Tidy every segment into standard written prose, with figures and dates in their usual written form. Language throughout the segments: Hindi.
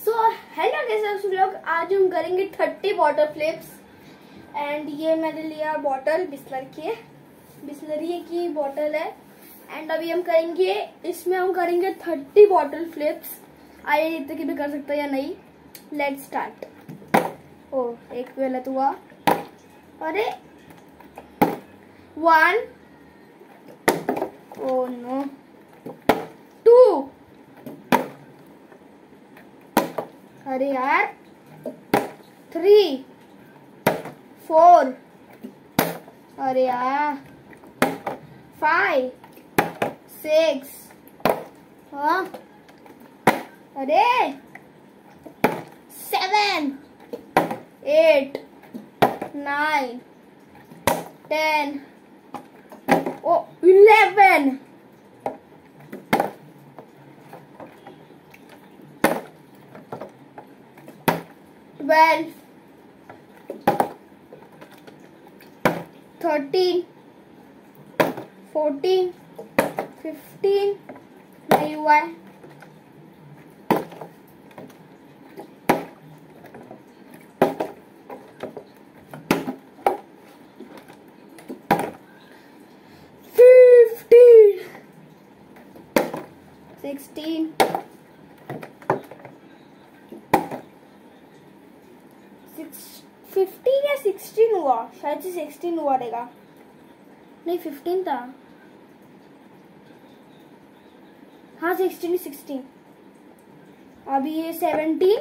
सो हेलो कैसे लोग, आज हम करेंगे 30 बॉटल फ्लिप्स। एंड ये मैंने लिया बॉटल बिस्लरी की बॉटल है। एंड अभी हम करेंगे इसमें 30 बॉटल फ्लिप्स। आइए देखते कि भी कर सकता है या नहीं। Let's start. ओ एक गलत हुआ। अरे 1, ओ नो, 2, अरे यार 3, 4, अरे यार 5, 6, हाँ अरे 7, 8, 9, 10, ओ 11, 12, 13, 14, 15 नहीं हुआ है। 15, 16, 15 या 16 हुआ, शायद से 16 हुआ रहेगा, नहीं 15 था। हाँ 16। अभी ये 17,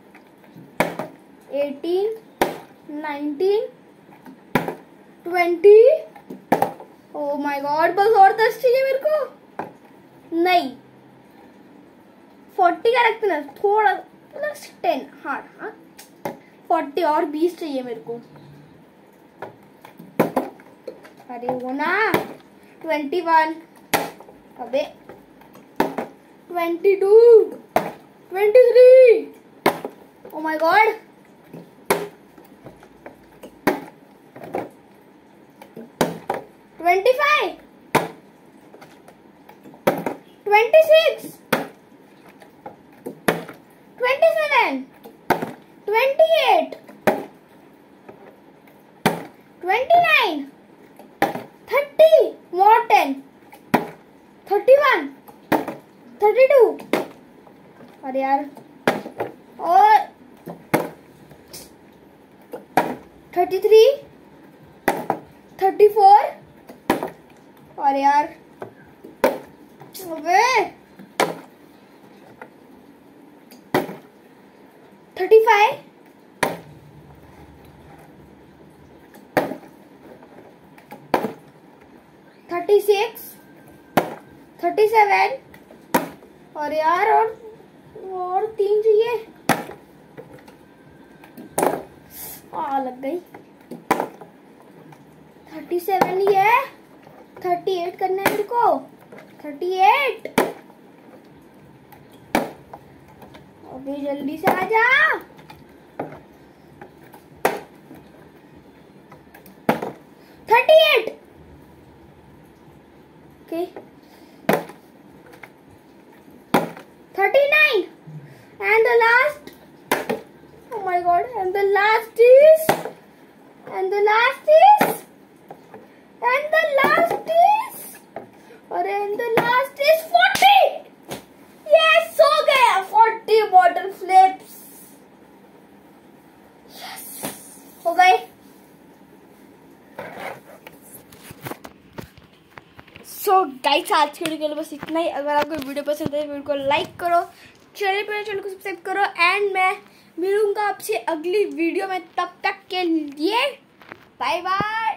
18, 19, 20। ओ माय गॉड, बस और 10 चाहिए मेरे को। नहीं 40 का रखते ना, थोड़ा प्लस 10। हाँ 40 और 20 चाहिए मेरे को। अरे वो ना 21, अबे 22, 23, ओ माय गॉड 25, 26, 27, 28, 29, 30, more 10, 31, 32, अरे यार, और 33, 34, अरे यार, अबे 35, 36, 37, और यार और 3 चाहिए। लग गई। 37 ही है, 38 करना है मेरे को। 38, अभी जल्दी से आ जा। 38, okay 39, and the last, oh my god, and the last is 40। yes, हो गया 40 बॉटल फ्लिप्स। यस हो गए। सो गाइस, आज के वीडियो के लिए बस इतना ही। अगर आपको वीडियो पसंद है तो वीडियो को लाइक करो, चैनल को सब्सक्राइब करो। एंड मैं मिलूंगा आपसे अगली वीडियो में, तब तक के लिए बाय बाय।